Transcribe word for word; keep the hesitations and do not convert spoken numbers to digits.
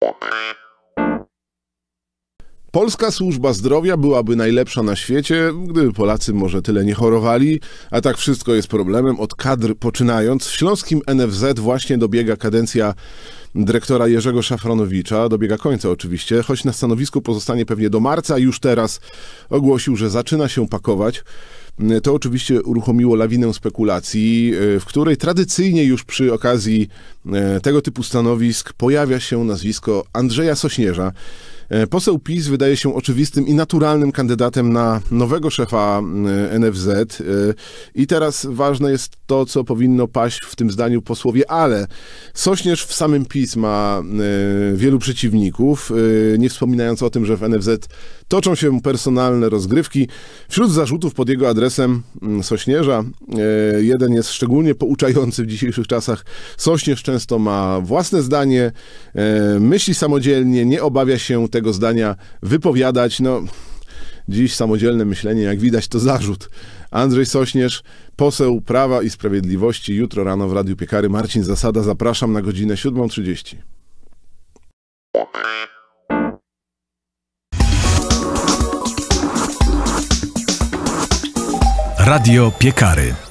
Polska służba zdrowia byłaby najlepsza na świecie, gdyby Polacy może tyle nie chorowali, a tak wszystko jest problemem od kadr poczynając. W śląskim N F Z właśnie dobiega kadencja dyrektora Jerzego Szafranowicza, dobiega końca oczywiście, choć na stanowisku pozostanie pewnie do marca, już teraz ogłosił, że zaczyna się pakować. To oczywiście uruchomiło lawinę spekulacji, w której tradycyjnie już przy okazji tego typu stanowisk pojawia się nazwisko Andrzeja Sośnierza. Poseł PiS wydaje się oczywistym i naturalnym kandydatem na nowego szefa N F Z. I teraz ważne jest to, co powinno paść w tym zdaniu posłowie, ale Sośnierz w samym PiS ma wielu przeciwników, nie wspominając o tym, że w N F Z toczą się personalne rozgrywki. Wśród zarzutów pod jego adresem Sośnierza jeden jest szczególnie pouczający w dzisiejszych czasach. Sośnierz często ma własne zdanie, myśli samodzielnie, nie obawia się tego zdania wypowiadać. No, dziś samodzielne myślenie, jak widać, to zarzut. Andrzej Sośnierz, poseł Prawa i Sprawiedliwości, jutro rano w Radiu Piekary. Marcin Zasada, zapraszam na godzinę siódmą trzydzieści. Radio Piekary.